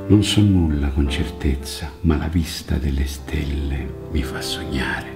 Non so nulla con certezza, ma la vista delle stelle mi fa sognare.